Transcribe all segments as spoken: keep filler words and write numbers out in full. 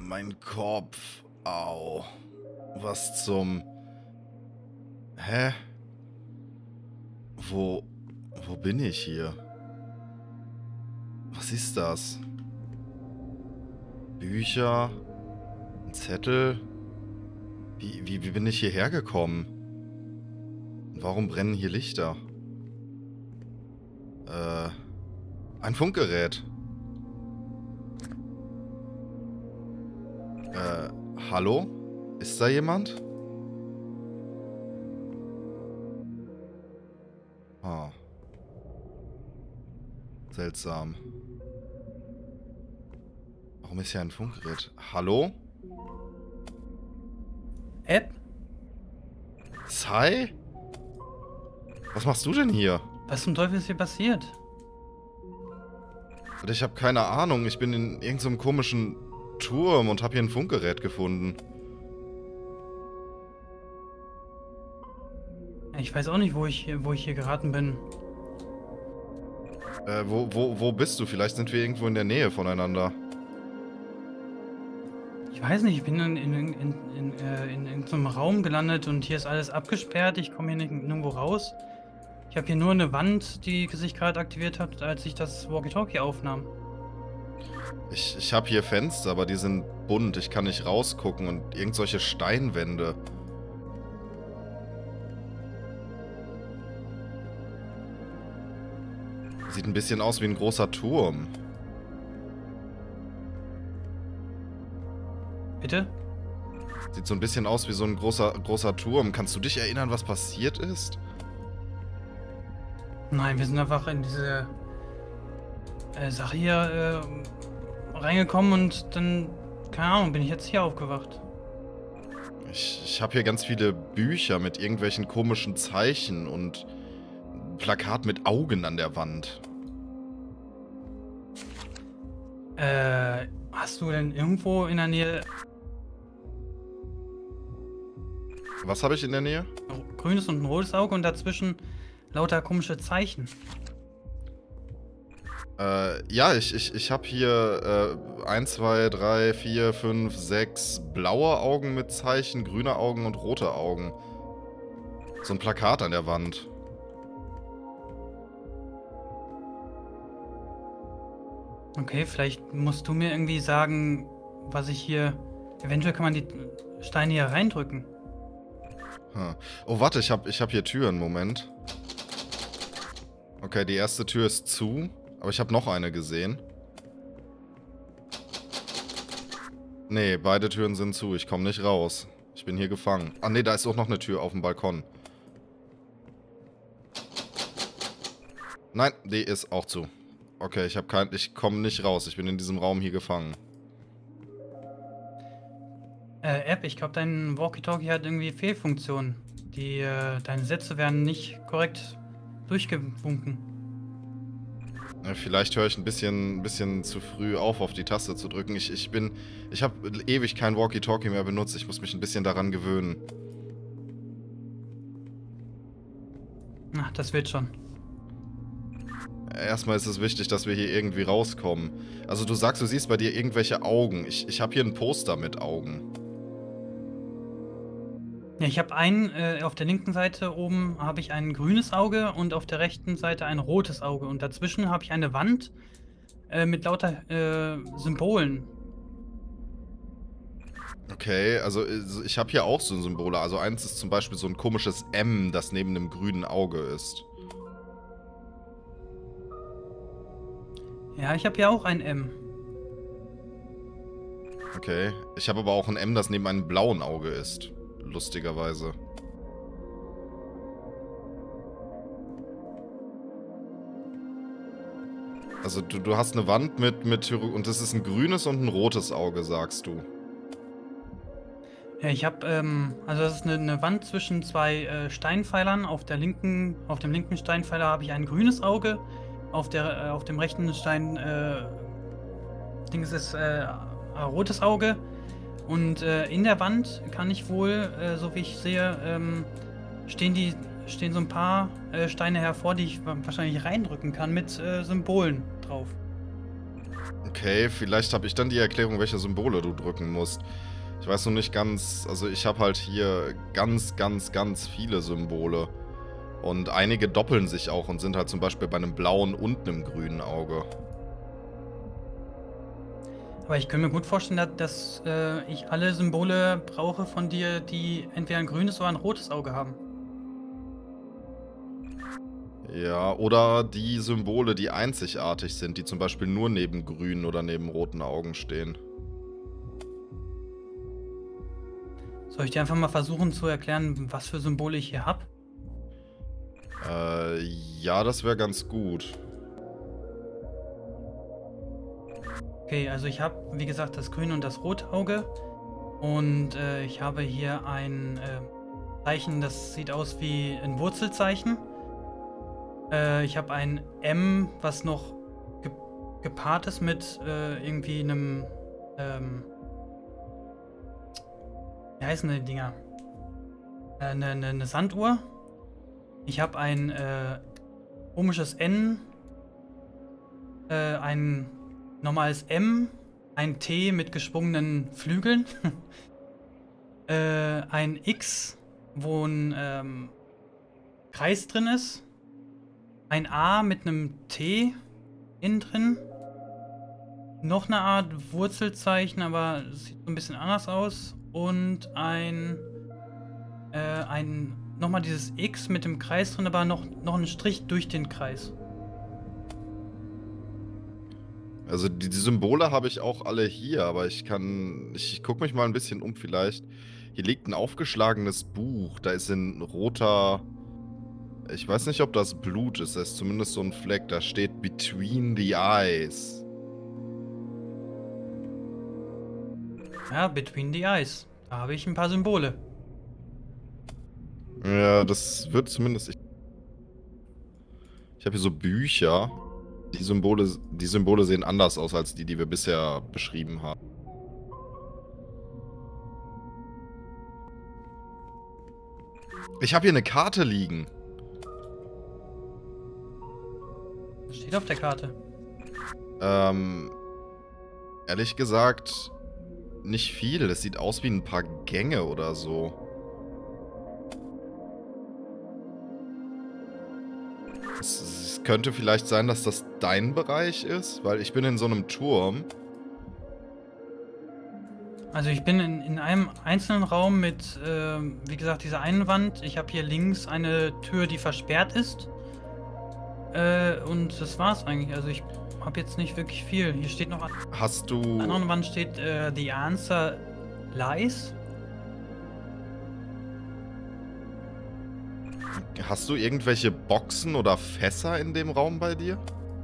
mein Kopf. Au. Was zum... Hä? Wo... Wo bin ich hier? Was ist das? Bücher? Ein Zettel? Wie, wie, wie bin ich hierher gekommen? Und warum brennen hier Lichter? Äh... Ein Funkgerät. Äh, hallo? Ist da jemand? Ah. Seltsam. Warum ist hier ein Funkgerät? Hallo? Ed? Sai? Was machst du denn hier? Was zum Teufel ist hier passiert? Ich habe keine Ahnung. Ich bin in irgendeinem komischen Turm und habe hier ein Funkgerät gefunden. Ich weiß auch nicht, wo ich, wo ich hier geraten bin. Äh, wo, wo, wo bist du? Vielleicht sind wir irgendwo in der Nähe voneinander. Ich weiß nicht, ich bin in, in, in, in, in, äh, in, in so einem Raum gelandet und hier ist alles abgesperrt. Ich komme hier nicht, nirgendwo raus. Ich habe hier nur eine Wand, die sich gerade aktiviert hat, als ich das Walkie-Talkie aufnahm. Ich, ich habe hier Fenster, aber die sind bunt. Ich kann nicht rausgucken und irgend solche Steinwände. Sieht ein bisschen aus wie ein großer Turm. Bitte? Sieht so ein bisschen aus wie so ein großer, großer Turm. Kannst du dich erinnern, was passiert ist? Nein, wir sind einfach in diese äh, Sache hier äh, reingekommen und dann, keine Ahnung, bin ich jetzt hier aufgewacht. Ich, ich habe hier ganz viele Bücher mit irgendwelchen komischen Zeichen und ein Plakat mit Augen an der Wand. Äh, hast du denn irgendwo in der Nähe Was habe ich in der Nähe? ein grünes und ein rotes Auge und dazwischen lauter komische Zeichen? Äh, ja, ich, ich, ich habe hier äh, eins, zwei, drei, vier, fünf, sechs blaue Augen mit Zeichen, grüne Augen und rote Augen. So ein Plakat an der Wand. Okay, vielleicht musst du mir irgendwie sagen, was ich hier... Eventuell kann man die Steine hier reindrücken. Hm. Oh, warte, ich habe ich hab hier Türen. Moment. Okay, die erste Tür ist zu, aber ich habe noch eine gesehen. Nee, beide Türen sind zu. Ich komme nicht raus. Ich bin hier gefangen. Ah, nee, da ist auch noch eine Tür auf dem Balkon. Nein, die ist auch zu. Okay, ich habe kein... Ich komme nicht raus. Ich bin in diesem Raum hier gefangen. Äh, App, ich glaube, dein Walkie-Talkie hat irgendwie Fehlfunktionen. Die, äh, deine Sätze werden nicht korrekt durchgewunken. Ja, vielleicht höre ich ein bisschen, ein bisschen zu früh auf, auf die Taste zu drücken. Ich, ich bin... Ich habe ewig kein Walkie-Talkie mehr benutzt. Ich muss mich ein bisschen daran gewöhnen. Ach, das wird schon. Erstmal ist es wichtig, dass wir hier irgendwie rauskommen. Also du sagst, du siehst bei dir irgendwelche Augen. Ich, ich habe hier ein Poster mit Augen. Ja, ich habe einen, äh, auf der linken Seite oben habe ich ein grünes Auge und auf der rechten Seite ein rotes Auge. Und dazwischen habe ich eine Wand äh, mit lauter äh, Symbolen. Okay, also ich habe hier auch so Symbole. Also eins ist zum Beispiel so ein komisches M, das neben einem grünen Auge ist. Ja, ich habe hier auch ein M. Okay, ich habe aber auch ein M, das neben einem blauen Auge ist. Lustigerweise. Also du, du hast eine Wand mit, mit... Und das ist ein grünes und ein rotes Auge, sagst du. Ja, ich habe, ähm, also das ist eine, eine Wand zwischen zwei äh, Steinpfeilern. Auf der linken, auf dem linken Steinpfeiler habe ich ein grünes Auge. Auf der, äh, auf dem rechten Stein, äh, Ding ist es, äh, ein rotes Auge. Und äh, in der Wand kann ich wohl, äh, so wie ich sehe, ähm, stehen die, stehen so ein paar äh, Steine hervor, die ich wahrscheinlich reindrücken kann mit äh, Symbolen drauf. Okay, vielleicht habe ich dann die Erklärung, welche Symbole du drücken musst. Ich weiß noch nicht ganz, also ich habe halt hier ganz, ganz, ganz viele Symbole. Und einige doppeln sich auch und sind halt zum Beispiel bei einem blauen und einem grünen Auge. Aber ich könnte mir gut vorstellen, dass äh, ich alle Symbole brauche von dir, die entweder ein grünes oder ein rotes Auge haben. Ja, oder die Symbole, die einzigartig sind, die zum Beispiel nur neben grünen oder neben roten Augen stehen. Soll ich dir einfach mal versuchen zu erklären, was für Symbole ich hier habe? Äh, ja, das wäre ganz gut. Okay, also ich habe, wie gesagt, das grüne und das rote Auge. Und äh, ich habe hier ein äh, Zeichen, das sieht aus wie ein Wurzelzeichen. Äh, ich habe ein M, was noch ge gepaart ist mit äh, irgendwie einem... Ähm, wie heißen die Dinger? Äh, eine, eine, eine Sanduhr. Ich habe ein äh, komisches N. Äh, ein normales M. Ein T mit geschwungenen Flügeln. äh, ein X, wo ein ähm, Kreis drin ist. Ein A mit einem T innen drin. Noch eine Art Wurzelzeichen, aber es sieht so ein bisschen anders aus. Und ein, äh, ein, nochmal dieses X mit dem Kreis drin, aber noch, noch ein Strich durch den Kreis. Also die, die Symbole habe ich auch alle hier, aber ich kann... Ich, ich gucke mich mal ein bisschen um vielleicht. Hier liegt ein aufgeschlagenes Buch. Da ist ein roter... Ich weiß nicht, ob das Blut ist. Da ist zumindest so ein Fleck. Da steht Between the Eyes. Ja, Between the Eyes. Da habe ich ein paar Symbole. Ja, das wird zumindest... Ich, ich habe hier so Bücher. Die Symbole, die Symbole sehen anders aus als die, die wir bisher beschrieben haben. Ich habe hier eine Karte liegen. Was steht auf der Karte? Ähm, ehrlich gesagt, nicht viel. Es sieht aus wie ein paar Gänge oder so. Es, es könnte vielleicht sein, dass das dein Bereich ist, weil ich bin in so einem Turm. Also ich bin in, in einem einzelnen Raum mit, äh, wie gesagt, dieser einen Wand. Ich habe hier links eine Tür, die versperrt ist. Äh, und das war's eigentlich. Also ich habe jetzt nicht wirklich viel. Hier steht noch... Hast du... An der anderen Wand steht, äh, The Answer Lies. Hast du irgendwelche Boxen oder Fässer in dem Raum bei dir?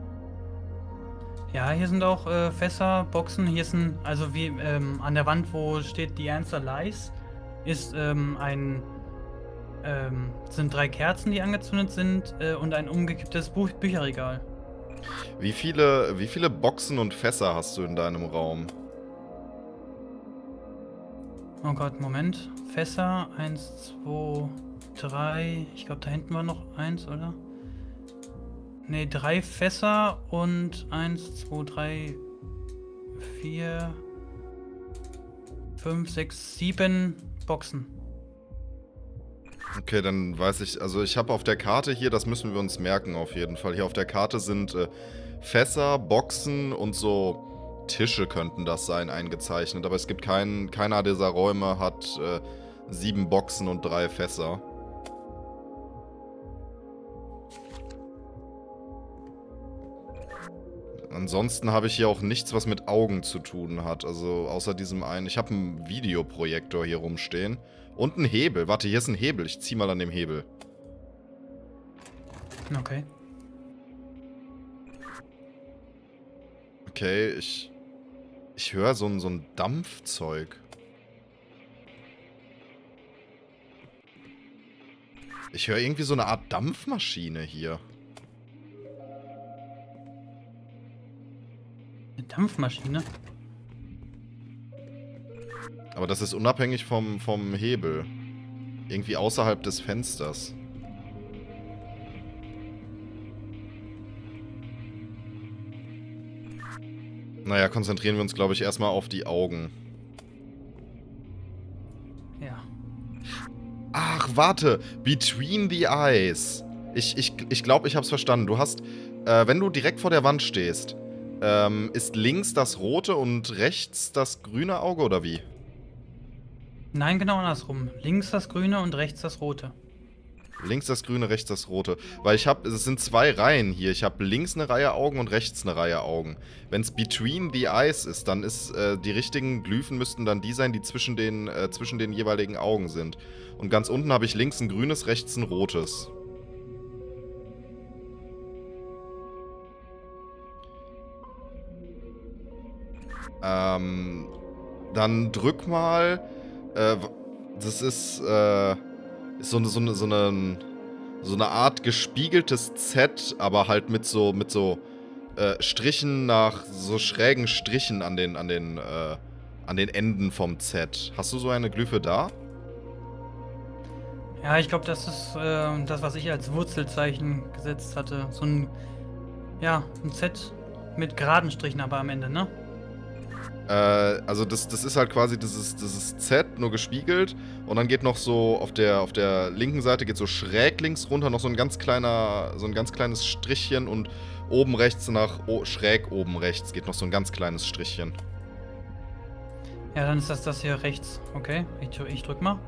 Ja, hier sind auch äh, Fässer, Boxen. Hier ist ein, also wie ähm, an der Wand, wo steht The Answer Lies, ist ähm, ein, ähm, sind drei Kerzen, die angezündet sind äh, und ein umgekipptes Buch Bücherregal. Wie viele, wie viele Boxen und Fässer hast du in deinem Raum? Oh Gott, Moment. Fässer, eins, zwei, drei. Ich glaube, da hinten war noch eins, oder? Ne, drei Fässer und eins, zwei, drei, vier, fünf, sechs, sieben Boxen. Okay, dann weiß ich, also ich habe auf der Karte hier, das müssen wir uns merken auf jeden Fall. Hier auf der Karte sind äh, Fässer, Boxen und so Tische könnten das sein, eingezeichnet. Aber es gibt keinen, keiner dieser Räume hat äh, sieben Boxen und drei Fässer. Ansonsten habe ich hier auch nichts, was mit Augen zu tun hat. Also außer diesem einen. Ich habe einen Videoprojektor hier rumstehen. Und einen Hebel. Warte, hier ist ein Hebel. Ich zieh mal an dem Hebel. Okay. Okay, ich... Ich höre so ein, so ein Dampfzeug. Ich höre irgendwie so eine Art Dampfmaschine hier. Eine Dampfmaschine? Aber das ist unabhängig vom, vom Hebel. Irgendwie außerhalb des Fensters. Naja, konzentrieren wir uns, glaube ich, erstmal auf die Augen. Ja. Ach, warte. Between the eyes. Ich, ich, ich glaube, ich habe es verstanden. Du hast, äh, wenn du direkt vor der Wand stehst, ähm, ist links das rote und rechts das grüne Auge, oder wie? Nein, genau andersrum. Links das grüne und rechts das rote. Links das grüne, rechts das rote. Weil ich habe, es sind zwei Reihen hier. Ich habe links eine Reihe Augen und rechts eine Reihe Augen. Wenn es between the eyes ist, dann ist, äh, die richtigen Glyphen müssten dann die sein, die zwischen den, äh, zwischen den jeweiligen Augen sind. Und ganz unten habe ich links ein grünes, rechts ein rotes. Ähm, dann drück mal, äh, das ist, äh, ist so eine, so eine, so eine, so eine Art gespiegeltes Z, aber halt mit so, mit so, äh, Strichen nach, so schrägen Strichen an den, an den, äh, an den Enden vom Z. Hast du so eine Glyphe da? Ja, ich glaube, das ist äh, das, was ich als Wurzelzeichen gesetzt hatte. So ein, ja, ein Z mit geraden Strichen aber am Ende, ne? Äh, also das, das ist halt quasi dieses, dieses Z, nur gespiegelt. Und dann geht noch so auf der, auf der linken Seite geht so schräg links runter noch so ein ganz kleiner, so ein ganz kleines Strichchen und oben rechts nach, oh, schräg oben rechts geht noch so ein ganz kleines Strichchen. Ja, dann ist das das hier rechts. Okay, ich, ich drück mal.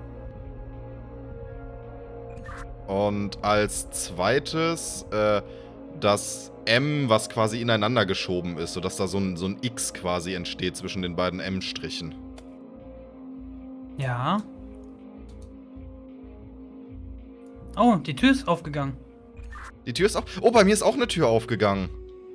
Und als zweites, äh, das M, was quasi ineinander geschoben ist, sodass da so ein, so ein X quasi entsteht zwischen den beiden M-Strichen. Ja. Oh, die Tür ist aufgegangen. Die Tür ist auch... Oh, bei mir ist auch eine Tür aufgegangen.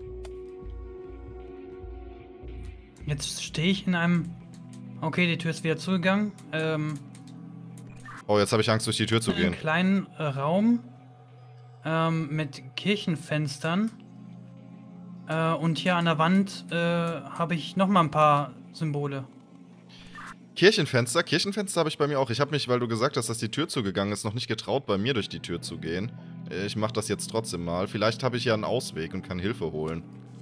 Jetzt stehe ich in einem... Okay, die Tür ist wieder zugegangen. Ähm, Oh, jetzt habe ich Angst, durch die Tür zu in einem gehen. kleinen äh, Raum ähm, mit Kirchenfenstern. Äh, und hier an der Wand äh, habe ich nochmal ein paar Symbole. Kirchenfenster? Kirchenfenster habe ich bei mir auch. Ich habe mich, weil du gesagt hast, dass die Tür zugegangen ist, noch nicht getraut, bei mir durch die Tür zu gehen. Ich mache das jetzt trotzdem mal. Vielleicht habe ich ja einen Ausweg und kann Hilfe holen.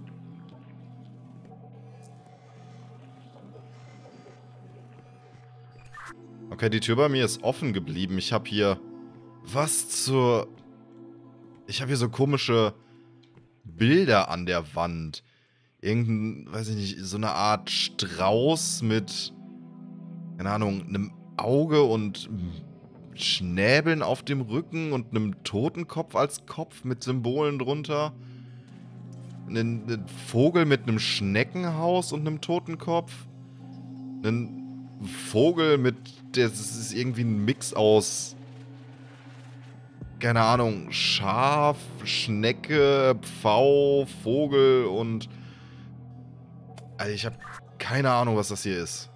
Okay, die Tür bei mir ist offen geblieben. Ich habe hier... Was zur... Ich habe hier so komische Bilder an der Wand. Irgendein, weiß ich nicht, so eine Art Strauß mit... keine Ahnung, einem Auge und Schnäbeln auf dem Rücken und einem Totenkopf als Kopf mit Symbolen drunter. Einen, einen Vogel mit einem Schneckenhaus und einem Totenkopf. Einen Vogel mit, das ist irgendwie ein Mix aus, keine Ahnung, Schaf, Schnecke, Pfau, Vogel und... Also ich habe keine Ahnung, was das hier ist.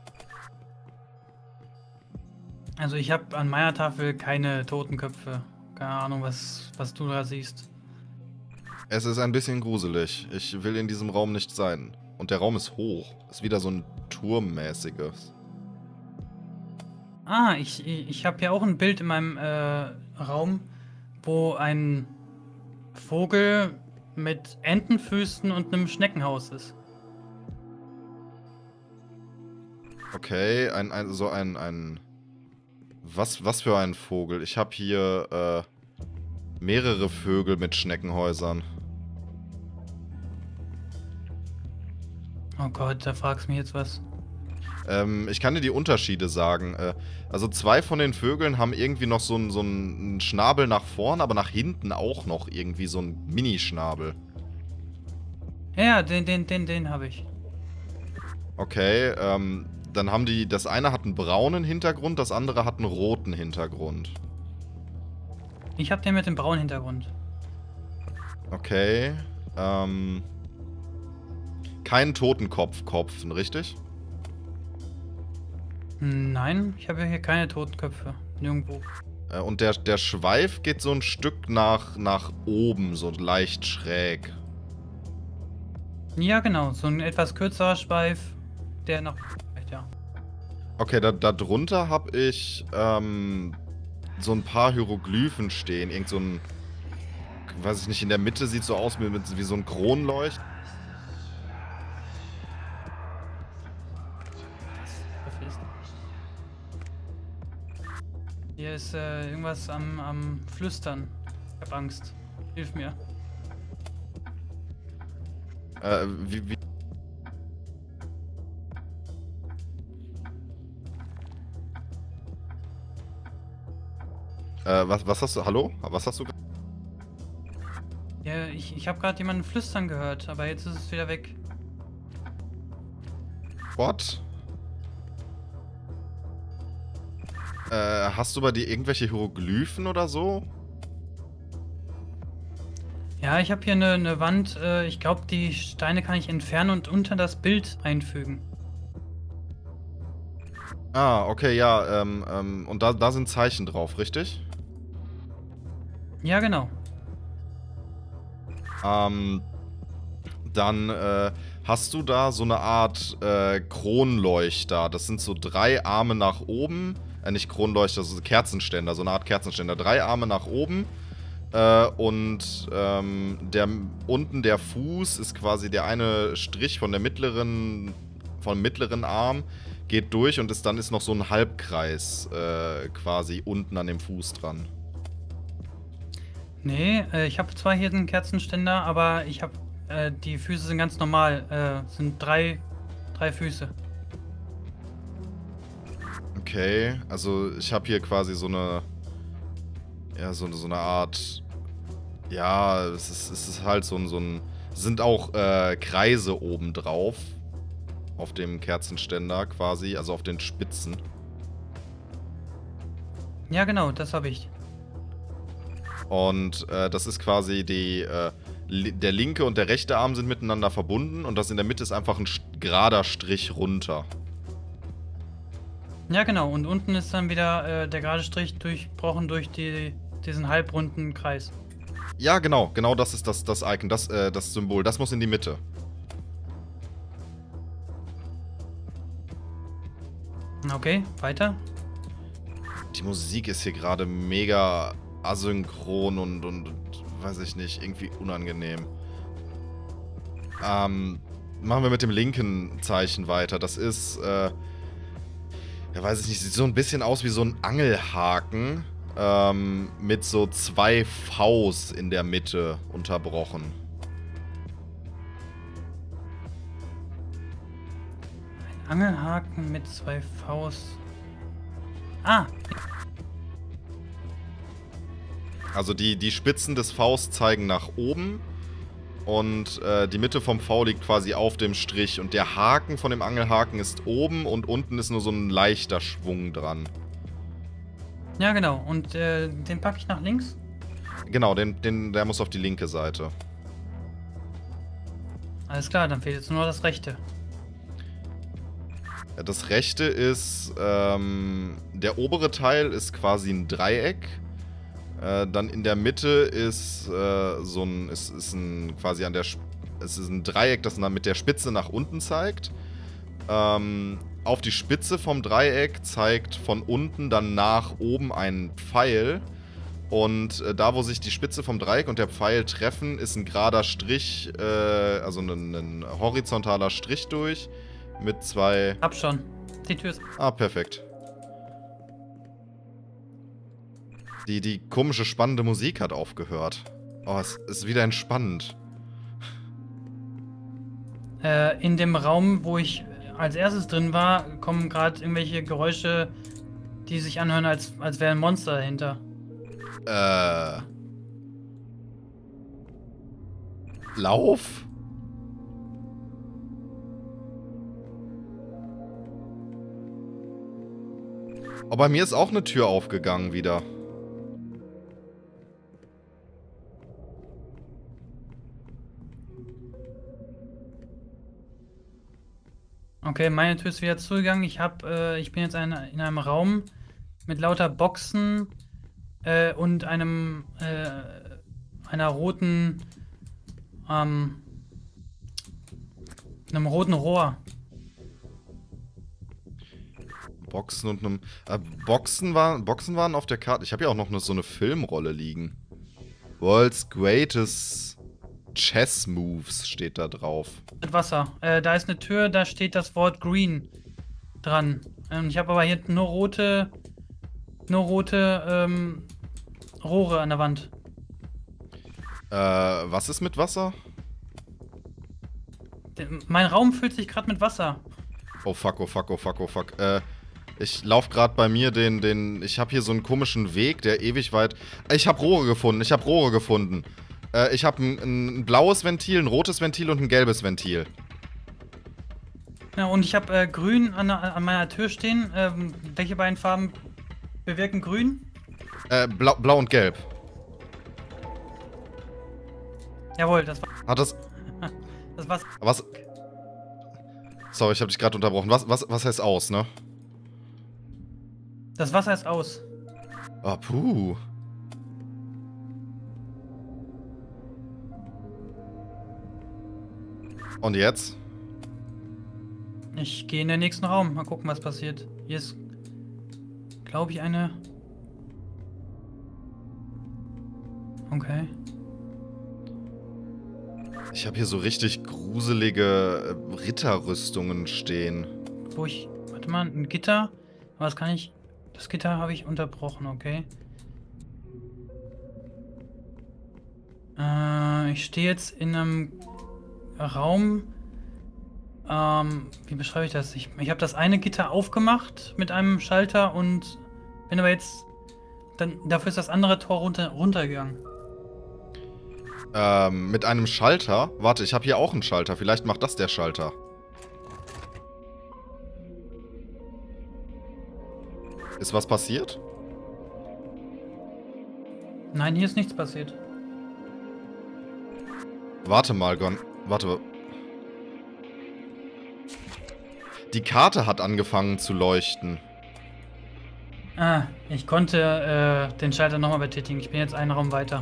Also ich habe an meiner Tafel keine Totenköpfe. Keine Ahnung, was, was du da siehst. Es ist ein bisschen gruselig. Ich will in diesem Raum nicht sein. Und der Raum ist hoch. Ist wieder so ein turmmäßiges. Ah, ich, ich habe hier auch ein Bild in meinem äh, Raum, wo ein Vogel mit Entenfüßen und einem Schneckenhaus ist. Okay, ein, ein, so ein, ein... Was, was für ein Vogel? Ich habe hier, äh, mehrere Vögel mit Schneckenhäusern. Oh Gott, da fragst du mich jetzt was. Ähm, ich kann dir die Unterschiede sagen. Äh, also zwei von den Vögeln haben irgendwie noch so einen so einen Schnabel nach vorn, aber nach hinten auch noch irgendwie so einen Mini-Schnabel. Ja, ja, den, den, den, den habe ich. Okay, ähm, dann haben die, das eine hat einen braunen Hintergrund, das andere hat einen roten Hintergrund. Ich habe den mit dem braunen Hintergrund. Okay, ähm, kein Totenkopf-Kopf, richtig? Nein, ich habe hier keine Totenköpfe. Nirgendwo. Äh, und der, der Schweif geht so ein Stück nach, nach oben, so leicht schräg. Ja, genau. So ein etwas kürzerer Schweif, der noch... Ja. Okay, da, da drunter habe ich ähm, so ein paar Hieroglyphen stehen. Irgend so ein, weiß ich nicht, in der Mitte sieht so aus mit, mit, wie so ein Kronleucht. Hier ist äh, irgendwas am, am Flüstern. Ich hab Angst. Hilf mir. Äh, wie, wie... Äh, was, was hast du... Hallo? Was hast du... Ja, ich, ich habe gerade jemanden flüstern gehört, aber jetzt ist es wieder weg. What? Äh, hast du bei dir irgendwelche Hieroglyphen oder so? Ja, ich habe hier eine, eine Wand. Äh, ich glaube, die Steine kann ich entfernen und unter das Bild einfügen. Ah, okay, ja, ähm, ähm, und da, da sind Zeichen drauf, richtig? Ja, genau. Ähm, dann, äh, hast du da so eine Art, äh, Kronleuchter. Das sind so drei Arme nach oben. Äh, nicht Kronleuchter, so Kerzenständer, so eine Art Kerzenständer. Drei Arme nach oben. Äh, und, ähm, der, unten der Fuß ist quasi der eine Strich von der mittleren, vom mittleren Arm, geht durch und ist, dann ist noch so ein Halbkreis, äh, quasi unten an dem Fuß dran. Nee, äh, ich habe zwar hier einen Kerzenständer, aber ich habe, äh, die Füße sind ganz normal. Äh, sind drei, drei Füße. Okay, also ich habe hier quasi so eine, ja, so, so eine Art, ja, es ist, es ist halt so ein, so ein, sind auch äh, Kreise oben drauf, auf dem Kerzenständer quasi, also auf den Spitzen. Ja, genau, das habe ich. Und äh, das ist quasi die, äh, li der linke und der rechte Arm sind miteinander verbunden und das in der Mitte ist einfach ein gerader Strich runter. Ja, genau. Und unten ist dann wieder äh, der gerade Strich durchbrochen durch die, diesen halbrunden Kreis. Ja, genau, genau das ist das, das Icon, das, äh, das Symbol, das muss in die Mitte. Okay, weiter. Die Musik ist hier gerade mega asynchron und, und, und, weiß ich nicht, irgendwie unangenehm. Ähm, machen wir mit dem linken Zeichen weiter. Das ist, äh, ja, weiß ich nicht, sieht so ein bisschen aus wie so ein Angelhaken, ähm, mit so zwei Vs in der Mitte unterbrochen. Ein Angelhaken mit zwei Vs. Ah, Also die, die Spitzen des Vs zeigen nach oben und äh, die Mitte vom V liegt quasi auf dem Strich und der Haken von dem Angelhaken ist oben und unten ist nur so ein leichter Schwung dran. ja genau. Und äh, den packe ich nach links. Genau, den, den, der muss auf die linke Seite. Alles klar, dann fehlt jetzt nur noch das rechte. Das rechte ist, ähm, der obere Teil ist quasi ein Dreieck. Äh, dann in der Mitte ist äh, so ein, ist, ist ein quasi an der, es ist ein Dreieck, das dann mit der Spitze nach unten zeigt. Ähm, auf die Spitze vom Dreieck zeigt von unten dann nach oben ein Pfeil. Und äh, da, wo sich die Spitze vom Dreieck und der Pfeil treffen, ist ein gerader Strich, äh, also ein, ein horizontaler Strich durch. Mit zwei... Hab schon. Die Tür ist... Ah, perfekt. Die, die komische, spannende Musik hat aufgehört. Oh, es ist wieder entspannend. Äh, in dem Raum, wo ich als erstes drin war, kommen gerade irgendwelche Geräusche, die sich anhören, als, als wäre ein Monster dahinter. Äh... Lauf? Oh, bei mir ist auch eine Tür aufgegangen wieder. Okay, meine Tür ist wieder zugegangen. Ich hab, äh, ich bin jetzt ein, in einem Raum mit lauter Boxen äh, und einem äh, einer roten ähm, einem roten Rohr. Boxen und einem... Äh, Boxen, war, Boxen waren auf der Karte. Ich habe ja auch noch eine, so eine Filmrolle liegen. World's Greatest Chess Moves steht da drauf. Mit Wasser. Äh, da ist eine Tür, da steht das Wort Green dran. Ähm, ich habe aber hier nur rote nur rote ähm, Rohre an der Wand. Äh, was ist mit Wasser? Der, mein Raum füllt sich gerade mit Wasser. Oh fuck, oh fuck, oh fuck, oh fuck. Äh, ich lauf gerade bei mir den, den, ich habe hier so einen komischen Weg, der ewig weit... Ich habe Rohre gefunden, ich habe Rohre gefunden. Äh, ich habe ein, ein blaues Ventil, ein rotes Ventil und ein gelbes Ventil. Ja, und ich habe äh, grün an, an meiner Tür stehen. Ähm, welche beiden Farben bewirken grün? Äh, blau, blau und gelb. Jawohl, das war... Hat das... Das war's. Was... Sorry, ich habe dich gerade unterbrochen. Was, was, was heißt aus, ne? Das Wasser ist aus. Ah, puh. Und jetzt? Ich gehe in den nächsten Raum. Mal gucken, was passiert. Hier ist, glaube ich, eine... Okay. Ich habe hier so richtig gruselige äh, Ritterrüstungen stehen. Wo ich... Warte mal, ein Gitter. Aber das kann ich... Das Gitter habe ich unterbrochen, okay. Äh, ich stehe jetzt in einem Raum... Ähm, wie beschreibe ich das? Ich, ich habe das eine Gitter aufgemacht mit einem Schalter und bin aber jetzt... Dann, dafür ist das andere Tor runter, runtergegangen. Ähm, mit einem Schalter? Warte, ich habe hier auch einen Schalter. Vielleicht macht das der Schalter. Ist was passiert? Nein, hier ist nichts passiert. Warte mal, Gon. Warte. Die Karte hat angefangen zu leuchten. Ah, ich konnte äh, den Schalter nochmal betätigen. Ich bin jetzt einen Raum weiter.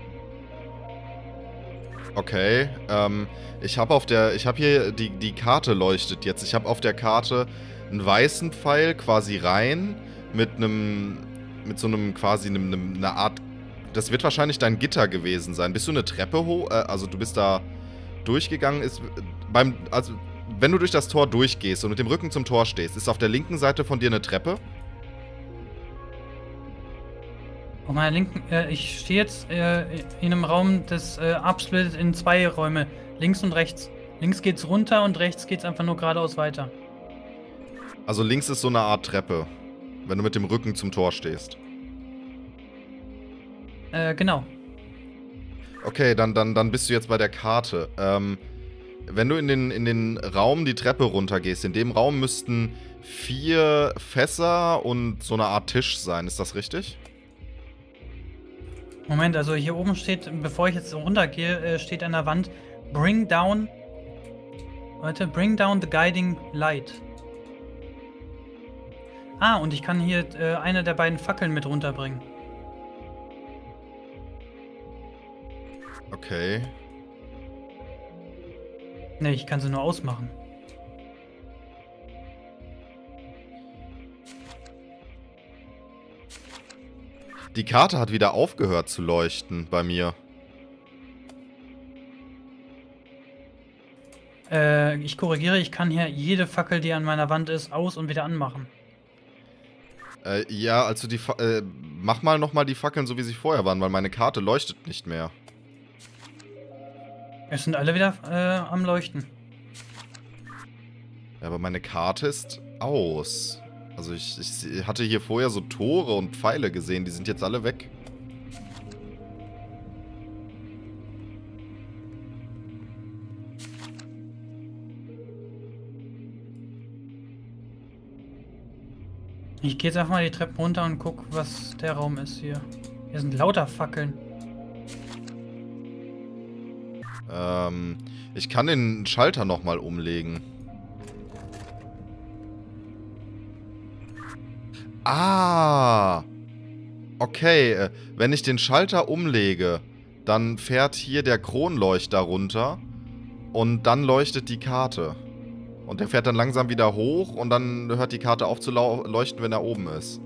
Okay, ähm, ich habe auf der, ich habe hier, die, die Karte leuchtet jetzt. Ich habe auf der Karte einen weißen Pfeil quasi rein mit einem, mit so einem quasi einem, einem, einer Art, das wird wahrscheinlich dein Gitter gewesen sein. Bist du eine Treppe hoch, äh, also du bist da durchgegangen, ist beim, also wenn du durch das Tor durchgehst und mit dem Rücken zum Tor stehst, ist auf der linken Seite von dir eine Treppe? Auf meiner linken, äh, ich stehe jetzt äh, in einem Raum, das äh, absplittet in zwei Räume, links und rechts. Links geht's runter und rechts geht's einfach nur geradeaus weiter. Also links ist so eine Art Treppe, wenn du mit dem Rücken zum Tor stehst. Äh, genau. Okay, dann, dann, dann bist du jetzt bei der Karte. Ähm, wenn du in den, in den Raum die Treppe runtergehst, in dem Raum müssten vier Fässer und so eine Art Tisch sein, ist das richtig? Moment, also hier oben steht, bevor ich jetzt runtergehe, äh, steht an der Wand, bring down, warte, bring down the guiding light. Ah, und ich kann hier äh, eine der beiden Fackeln mit runterbringen. Okay. Ne, ich kann sie nur ausmachen. Die Karte hat wieder aufgehört zu leuchten bei mir. Äh, ich korrigiere, ich kann hier jede Fackel, die an meiner Wand ist, aus- und wieder anmachen. Äh, ja, also die... Fa äh, mach mal nochmal die Fackeln so, wie sie vorher waren, weil meine Karte leuchtet nicht mehr. Es sind alle wieder äh, am Leuchten. Ja, aber meine Karte ist aus. Also ich, ich hatte hier vorher so Tore und Pfeile gesehen, die sind jetzt alle weg. Ich gehe jetzt einfach mal die Treppen runter und guck, was der Raum ist hier. Hier sind lauter Fackeln. Ähm, ich kann den Schalter nochmal umlegen. Ah! Okay, äh, wenn ich den Schalter umlege, dann fährt hier der Kronleuchter runter und dann leuchtet die Karte. Und der fährt dann langsam wieder hoch und dann hört die Karte auf zu leuchten, wenn er oben ist.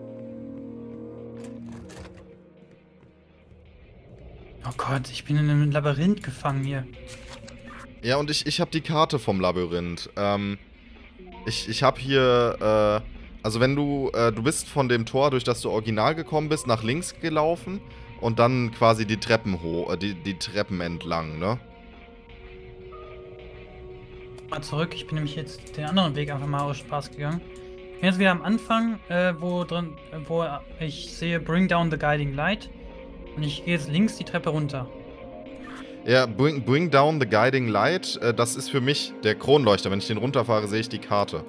Oh Gott, ich bin in einem Labyrinth gefangen hier. Ja, und ich, ich habe die Karte vom Labyrinth. Ähm, ich ich habe hier, äh, Also wenn du, äh, du bist von dem Tor, durch das du original gekommen bist, nach links gelaufen und dann quasi die Treppen hoch, äh, die, die Treppen entlang, ne? Mal zurück, ich bin nämlich jetzt den anderen Weg einfach mal aus Spaß gegangen. Ich bin jetzt wieder am Anfang, äh, wo drin, äh, wo ich sehe Bring Down the Guiding Light. Und ich gehe jetzt links die Treppe runter. Ja, bring, bring Down the Guiding Light, äh, das ist für mich der Kronleuchter. Wenn ich den runterfahre, sehe ich die Karte.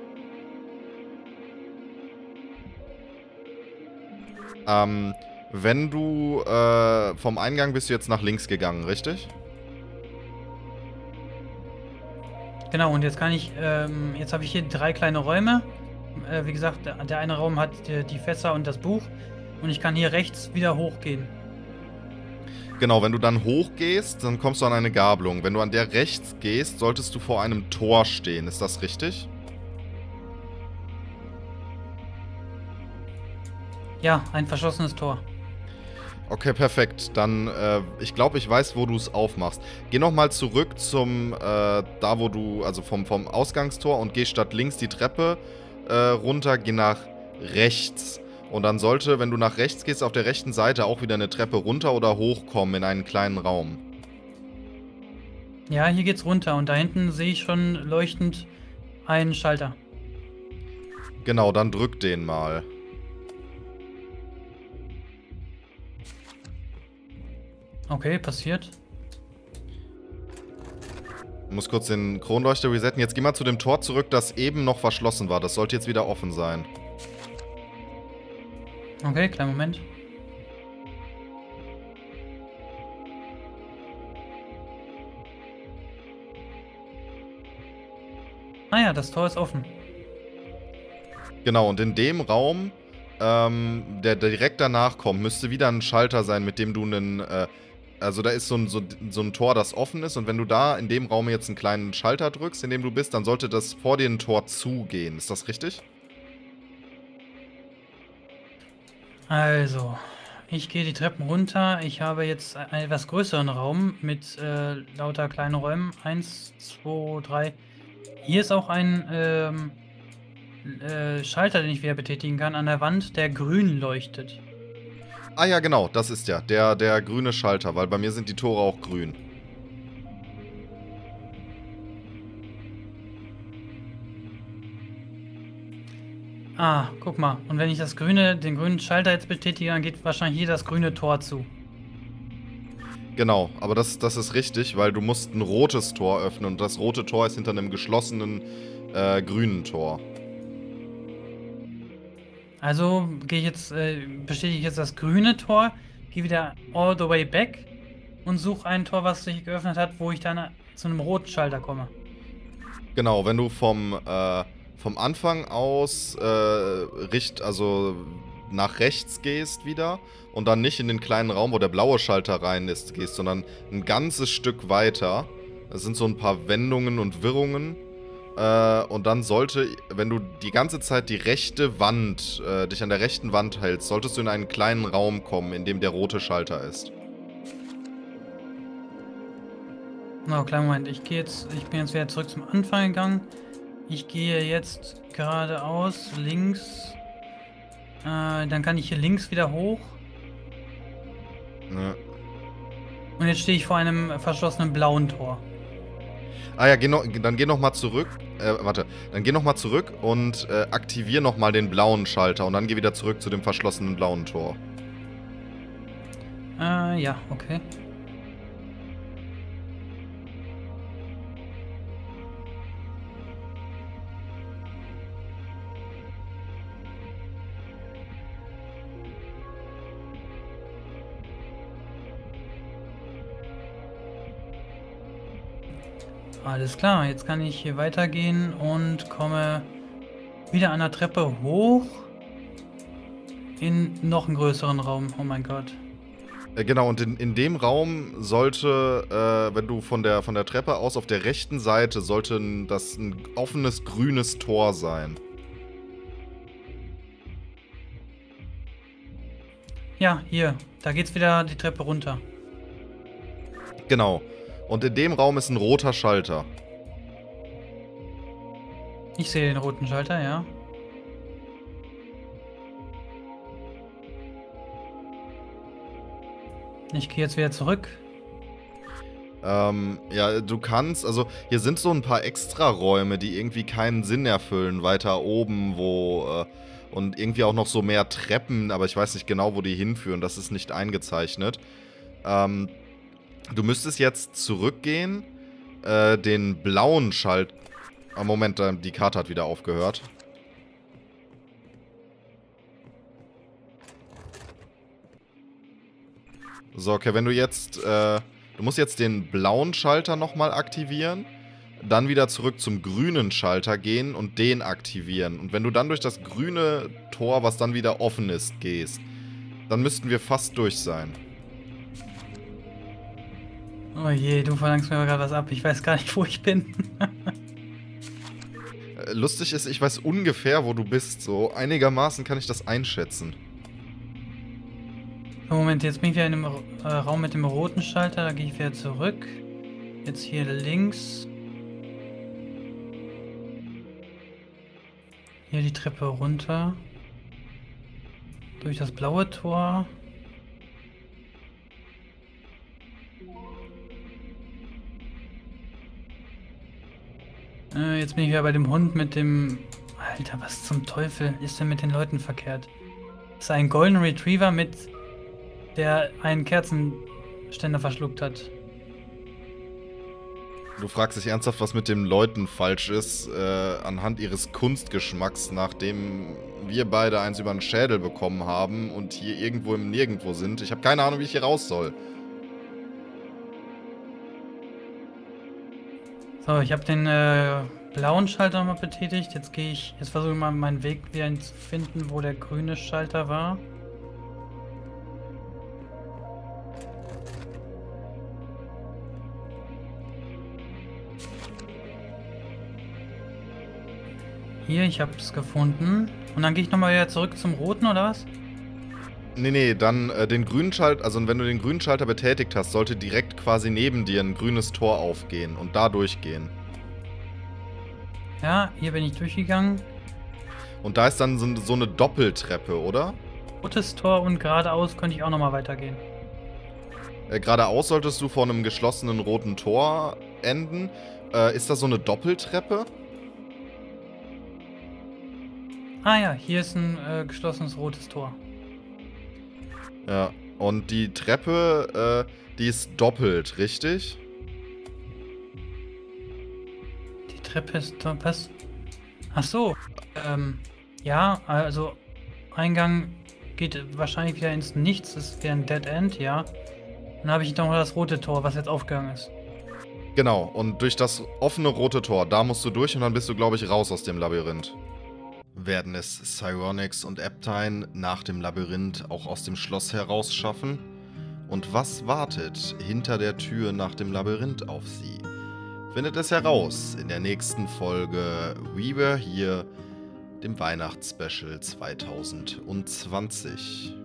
Ähm, wenn du äh, vom Eingang bist du jetzt nach links gegangen, richtig? Genau, und jetzt kann ich, ähm, jetzt habe ich hier drei kleine Räume. Äh, wie gesagt, der, der eine Raum hat die, die Fässer und das Buch. Und ich kann hier rechts wieder hochgehen. Genau, wenn du dann hochgehst, dann kommst du an eine Gabelung. Wenn du an der rechts gehst, solltest du vor einem Tor stehen. Ist das richtig? Ja, ein verschlossenes Tor. Okay, perfekt. Dann, äh, ich glaube, ich weiß, wo du es aufmachst. Geh nochmal zurück zum, äh, da wo du, also vom, vom Ausgangstor und geh statt links die Treppe äh, runter, geh nach rechts. Und dann sollte, wenn du nach rechts gehst, auf der rechten Seite auch wieder eine Treppe runter oder hochkommen in einen kleinen Raum. Ja, hier geht's runter und da hinten sehe ich schon leuchtend einen Schalter. Genau, dann drück den mal. Okay, passiert. Ich muss kurz den Kronleuchter resetten. Jetzt geh mal zu dem Tor zurück, das eben noch verschlossen war. Das sollte jetzt wieder offen sein. Okay, kleinen Moment. Ah ja, das Tor ist offen. Genau, und in dem Raum, ähm, der direkt danach kommt, müsste wieder ein Schalter sein, mit dem du einen, äh, also da ist so ein, so, so ein Tor, das offen ist, und wenn du da in dem Raum jetzt einen kleinen Schalter drückst, in dem du bist, dann sollte das vor dir ein Tor zugehen. Ist das richtig? Also, ich gehe die Treppen runter. Ich habe jetzt einen etwas größeren Raum mit äh, lauter kleinen Räumen. Eins, zwei, drei. Hier ist auch ein ähm, äh, Schalter, den ich wieder betätigen kann, an der Wand, der grün leuchtet. Ah ja, genau, das ist ja der, der grüne Schalter, weil bei mir sind die Tore auch grün. Ah, guck mal. Und wenn ich das grüne, den grünen Schalter jetzt betätige, dann geht wahrscheinlich hier das grüne Tor zu. Genau, aber das, das ist richtig, weil du musst ein rotes Tor öffnen und das rote Tor ist hinter einem geschlossenen äh, grünen Tor. Also gehe ich jetzt, äh, bestätige ich jetzt das grüne Tor, gehe wieder all the way back und suche ein Tor, was sich geöffnet hat, wo ich dann zu einem roten Schalter komme. Genau, wenn du vom, äh, vom Anfang aus äh, richt, also nach rechts gehst wieder und dann nicht in den kleinen Raum, wo der blaue Schalter rein ist, gehst, sondern ein ganzes Stück weiter. Das sind so ein paar Wendungen und Wirrungen. Äh, und dann sollte, wenn du die ganze Zeit die rechte Wand, äh, dich an der rechten Wand hältst, solltest du in einen kleinen Raum kommen, in dem der rote Schalter ist. Na, kleinen Moment, ich gehe jetzt, ich bin jetzt wieder zurück zum Anfang gegangen. Ich gehe jetzt geradeaus, links. Äh, dann kann ich hier links wieder hoch. Ja. Und jetzt stehe ich vor einem verschlossenen blauen Tor. Ah ja, geh noch, dann geh noch mal zurück. Äh, warte. Dann geh noch mal zurück und äh, aktivier noch mal den blauen Schalter. Und dann geh wieder zurück zu dem verschlossenen blauen Tor. Äh, ja, okay. Alles klar, jetzt kann ich hier weitergehen und komme wieder an der Treppe hoch in noch einen größeren Raum. Oh mein Gott. Äh, genau, und in, in dem Raum sollte, äh, wenn du von der, von der Treppe aus auf der rechten Seite, sollte ein, das ein offenes grünes Tor sein. Ja, hier. Da geht's wieder die Treppe runter. Genau. Und in dem Raum ist ein roter Schalter. Ich sehe den roten Schalter, ja. Ich gehe jetzt wieder zurück. Ähm, ja, du kannst, also hier sind so ein paar Extraräume, die irgendwie keinen Sinn erfüllen, weiter oben, wo, äh, und irgendwie auch noch so mehr Treppen, aber ich weiß nicht genau, wo die hinführen, das ist nicht eingezeichnet. Ähm, du müsstest jetzt zurückgehen, äh, den blauen Schalt... Ah, Moment, äh, die Karte hat wieder aufgehört. So, okay, wenn du jetzt, äh, du musst jetzt den blauen Schalter nochmal aktivieren, dann wieder zurück zum grünen Schalter gehen und den aktivieren. Und wenn du dann durch das grüne Tor, was dann wieder offen ist, gehst, dann müssten wir fast durch sein. Oh je, du verlangst mir aber gerade was ab. Ich weiß gar nicht, wo ich bin. Äh, Lustig ist, ich weiß ungefähr, wo du bist. So einigermaßen kann ich das einschätzen. Moment, jetzt bin ich wieder in dem äh, Raum mit dem roten Schalter. Da gehe ich wieder zurück. Jetzt hier links. Hier die Treppe runter. Durch das blaue Tor. Äh, jetzt bin ich wieder bei dem Hund mit dem... Alter, was zum Teufel ist denn mit den Leuten verkehrt? Das ist ein Golden Retriever mit... der einen Kerzenständer verschluckt hat. Du fragst dich ernsthaft, was mit den Leuten falsch ist, äh, anhand ihres Kunstgeschmacks, nachdem wir beide eins über den Schädel bekommen haben und hier irgendwo im Nirgendwo sind. Ich habe keine Ahnung, wie ich hier raus soll. So, ich habe den äh, blauen Schalter mal betätigt. Jetzt gehe ich, jetzt versuche ich mal meinen Weg wieder zu finden, wo der grüne Schalter war. Hier, ich habe es gefunden. Und dann gehe ich nochmal wieder zurück zum roten, oder was? Nee, nee, dann äh, den grünen Schalter, also wenn du den grünen Schalter betätigt hast, sollte direkt quasi neben dir ein grünes Tor aufgehen und da durchgehen. Ja, hier bin ich durchgegangen. Und da ist dann so, so eine Doppeltreppe, oder? Rotes Tor und geradeaus könnte ich auch nochmal weitergehen. Äh, geradeaus solltest du vor einem geschlossenen roten Tor enden. Äh, ist das so eine Doppeltreppe? Ah ja, hier ist ein äh, geschlossenes rotes Tor. Ja, und die Treppe, äh, die ist doppelt, richtig? Die Treppe ist da, was? Ach so, ähm, ja, also Eingang geht wahrscheinlich wieder ins Nichts, das wäre ein Dead End, ja. Dann habe ich noch mal das rote Tor, was jetzt aufgegangen ist. Genau, und durch das offene rote Tor, da musst du durch und dann bist du, glaube ich, raus aus dem Labyrinth. Werden es Psyonix und Aptine nach dem Labyrinth auch aus dem Schloss heraus schaffen? Und was wartet hinter der Tür nach dem Labyrinth auf sie? Findet es heraus in der nächsten Folge We Were Here, dem Weihnachtsspecial zweitausendzwanzig.